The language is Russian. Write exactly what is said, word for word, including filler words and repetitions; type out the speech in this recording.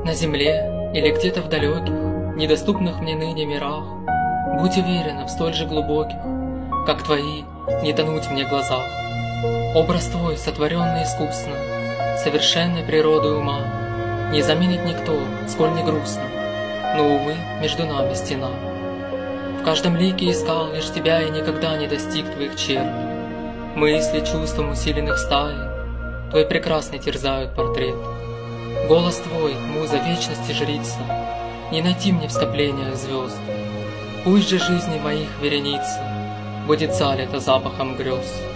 На земле или где-то в далеких, недоступных мне ныне мирах, будь уверена, в столь же глубоких, как твои, не тонуть мне в глазах. Образ твой, сотворенный искусно, совершенной природой ума, не заменит никто, сколь не грустно, но, увы, между нами стена. В каждом лике искал лишь тебя и никогда не достиг твоих черт. Мысли чувством усиленных стаи твой прекрасный терзают портрет. Голос твой, муза вечности жрица, не найти мне в скоплениях звезд. Пусть же жизни моих вереница будет залита запахом грез.